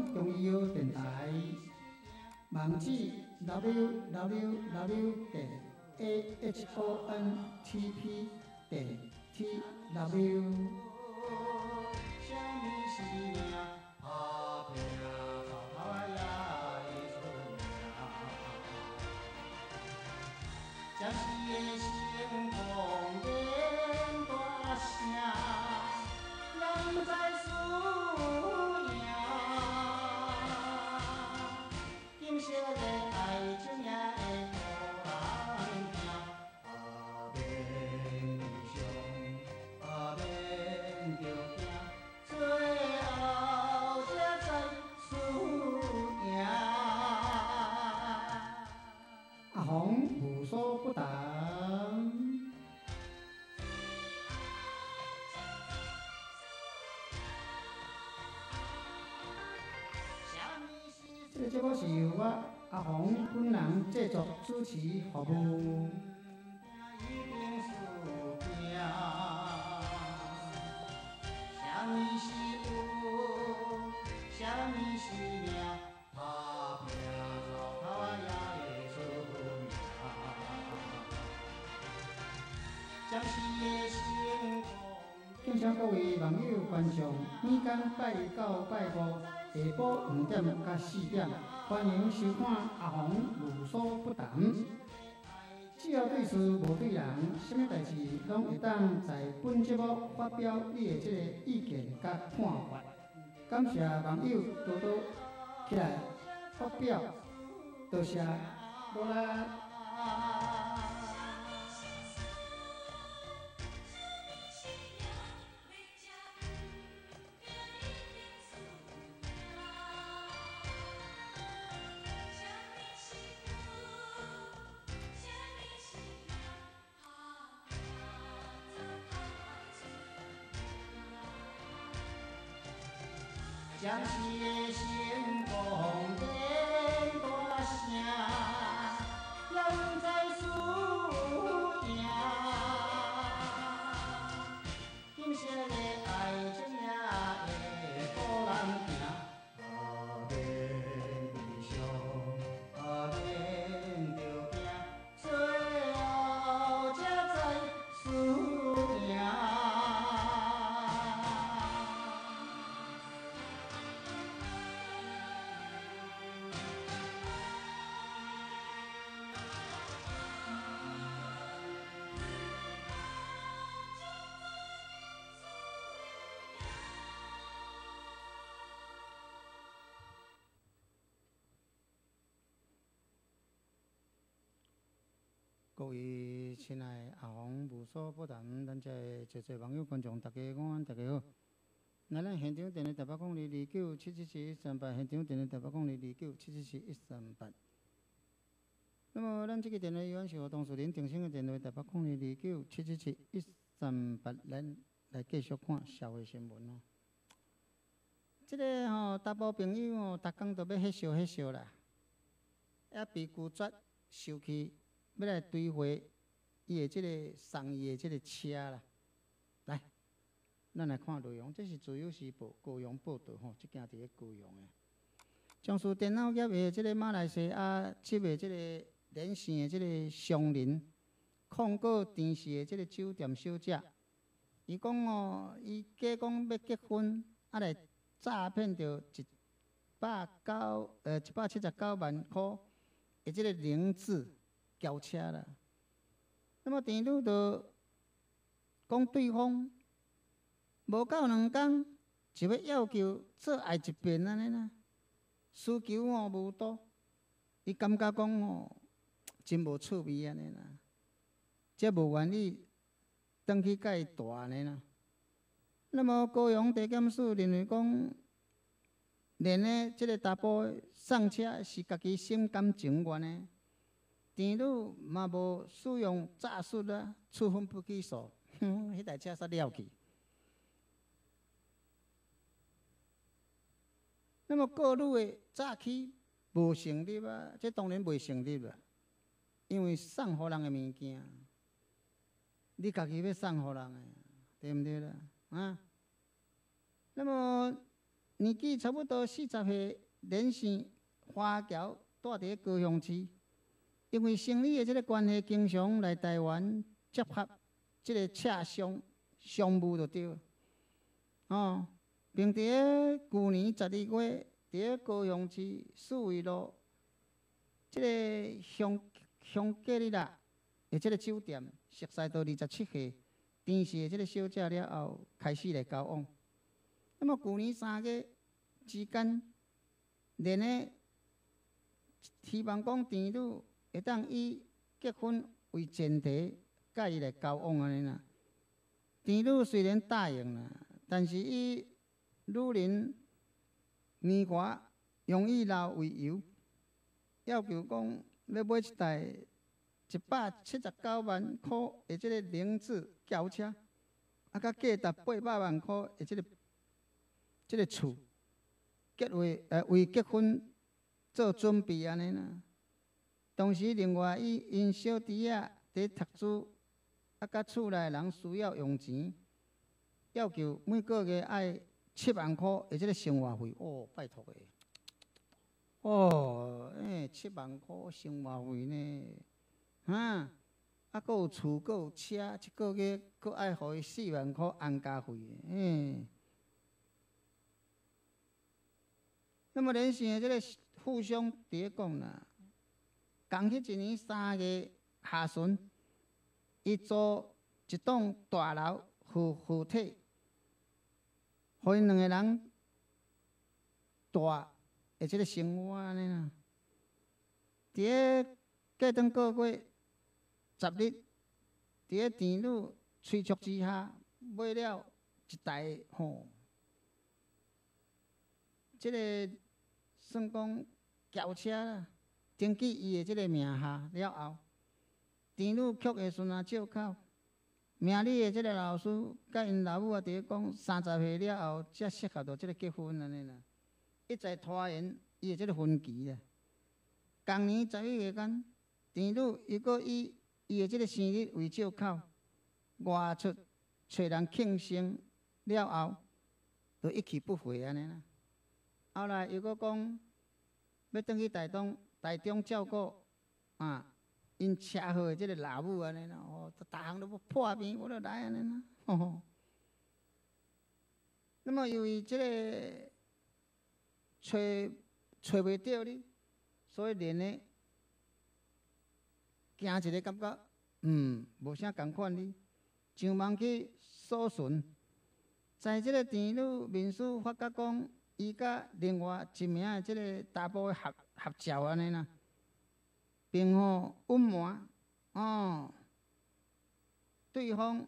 中医药电台，网址 www.ahontp.tw。 将是的成功言大声，人在输赢。金色的爱情也会互人听，免伤，免着惊，最后才知输赢。 阿红无所不谈。这个节目是由我阿红本人制作、主持、服务。敬请各位网友观众，每天拜一到拜五下晡5点到4点，欢迎收看阿红无所不谈。只要对事无对人，什么代志拢会当在本节目发表你的这个意见甲看法。感谢网友多多起来发表，多谢，无啦。 将是的成功言大声，人在输赢。金色的爱情也会互人听，免伤，免着惊，最后才知输赢。 各位亲爱的阿红无所不谈，咱这侪侪网友观众，大家午安，大家好。那咱现场电话台北讲229777138，现场电话台北讲229777138。那么咱这个电话依然是和当事人定性的电话台北讲229777138，咱来继续看社会新闻哦。这个大部朋友逐工都要迄烧啦，也被拒绝收去。要来追回伊的即个送伊的即个车啦，来，咱来看内容。这是自由时报高雄报道吼，即件伫咧高雄的。从事电脑业的即个马来西亚籍的即个连线的即个商人，控告电视的即个酒店小姐，伊讲伊假讲要结婚，来诈骗着179万块的即个零字。轿车啦，那么店主就讲对方无够2工，就要求做爱一遍安尼啦，需求无多，伊感觉讲真无趣味安尼啦，则无愿意转去甲伊大安尼啦。那么高雄地检署认为讲，连呢即个查甫送车是家己心甘情愿的。店主嘛无使用诈术啦，处分不起诉，迄台车煞了去。那么告女的诈欺无成立啊，这当然袂成立啦，因为送互人的物件，你家己要送互人的，对毋对啦？啊，那么年纪差不多40岁，连线华侨住伫高雄市，因为生理的即个关系，经常来台湾接洽即个洽商务就对了。哦，并伫去年12月，伫高雄市四维路即个香格里拉的即个酒店，熟悉到27岁甜食的即个小姐了后，开始来交往。那么去年3月之间，连个希望讲甜女会当以结婚为前提，甲伊来交往安尼啦。甜女虽然答应啦，但是以女人年华容易老为由，要求讲要买一台179万块的即个凌志轿车，甲价值800万块的即个厝，为结婚做准备安尼啦。同时，另外因小弟仔伫读书，甲厝内人需要用钱，要求每个月爱7万块的即个生活费。哦，拜托诶！哦，7万块生活费呢？啊，佫有厝，佫有车，一个月佫爱互伊4万块安家费。那么连线的即个互相伫咧讲啦，共迄一年3月下旬，伊租一栋大楼合体，互因2个人住的即个生活安尼啦。伫咧过当个月10日，伫咧甜女催促之下，买了一台即个算讲轿车啦，登记伊的即个名下了后，甜女曲的孙仔借口，命理的即个老师甲因老母啊，伫咧讲30岁了后才适合着即个结婚安尼啦，一再拖延伊的即个婚期啦。同年11月间，甜女伊阁以伊的即个生日为借口，外出找人庆生了后，就一去不回安尼啦。后来又阁讲要转去台中照顾因车祸的即个老母安尼啦，逐项都要破病，我就来安尼啦。那么由于即个找袂到你，所以连呢惊一个感觉，无啥共款哩，上网去搜寻，在即个甜女面书发觉讲。伊甲另外一名的即个查甫的合照安尼啦，并隐瞒对方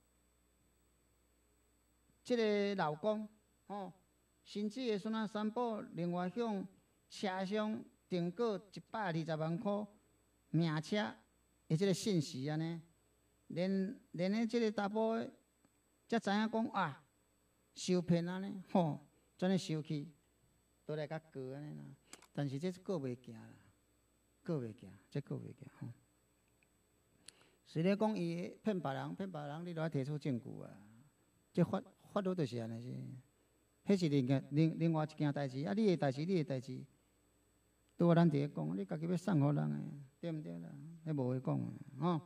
即个老公甚至会孙仔宣布另外向车商订购120万块名车的即个信息安尼，连个即个查甫的才知影讲受骗安尼转咧收去，倒来甲告安尼啦。但是这告袂行啦，告袂行，这告袂行虽然讲伊骗别人，你都要提出证据啊。这法律就是安尼是，迄是另外一件代志。你的代志，拄好咱伫咧讲，你家己要送互人诶，对毋对啦？迄无话讲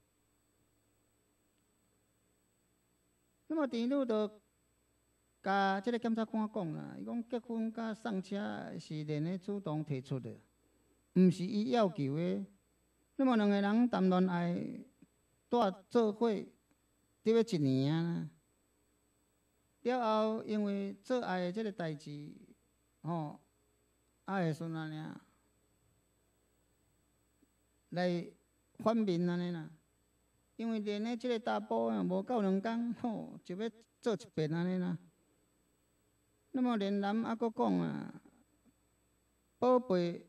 那么甜女就甲即个检察官讲啦，伊讲结婚甲送车是连个主动提出的，毋是伊要求的。那么2个人谈恋爱，住做伙，得要1年啊。了后，因为做爱的即个代志，爱的孙仔尔来反面安尼啦。因为连个即个查甫无够2工，就要做一遍安尼啦。那么连男阁讲宝贝，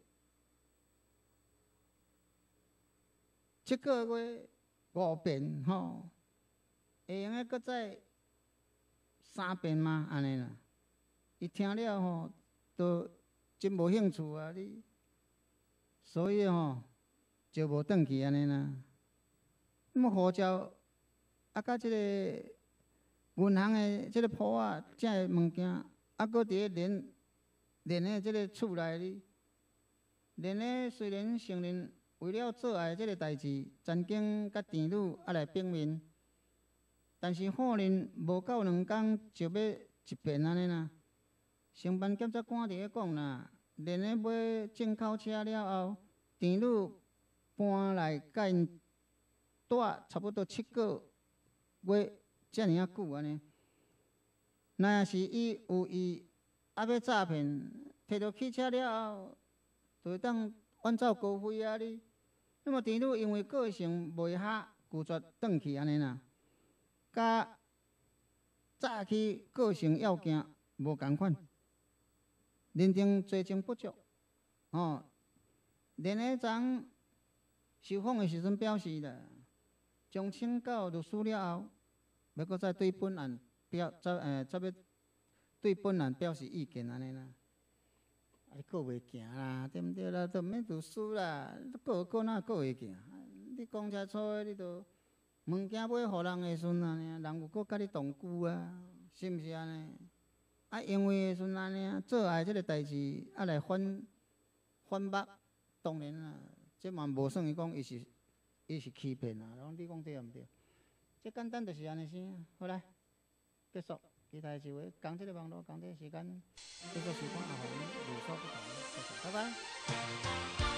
这个月5遍会用阁再3遍吗？安尼啦，伊听了都真无兴趣啊！你，所以就无转去安尼啦。那么护照甲即个银行的即个簿仔，这物件啊，搁伫咧的即个厝内哩，连的虽然承认为了做爱即个代志，曾经甲甜女来拼面，但是好人无够2工就要一遍安尼啦。承办检察官伫咧讲啦，连的买进口车了后，甜女搬来甲因住差不多7个月，遮尔啊久安尼。若也是伊有意要诈骗，摕到汽车了后，就会当挽走高飞啊哩。那么甜女因为个性袂合，拒绝转去安尼啦。甲早期个性要件无共款，认定罪证不足。连个昨受访的时阵表示啦，将请教律师了后，要搁再对本案再要对本案表示意见安尼啦。啊，你告袂行啦，对毋对啦？都毋免律师啦，告哪告会行？你公车错的，你都物件买互人的时阵安尼，人有搁甲你同居啊，是毋是安尼？啊，因为的时阵安尼做爱即个代志，来反目，当然啦，这嘛无算伊讲伊是欺骗啊，讲你讲对毋对？这简单就是安尼先，好来结束。其他就会讲这个网络，讲这个时间，继续时光也互你无所不谈。谢谢，拜拜。